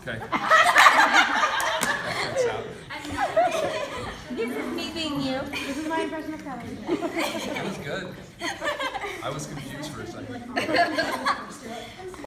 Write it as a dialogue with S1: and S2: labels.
S1: Okay.
S2: This is me being you.
S3: This is my impression of Kelly.
S1: That was good.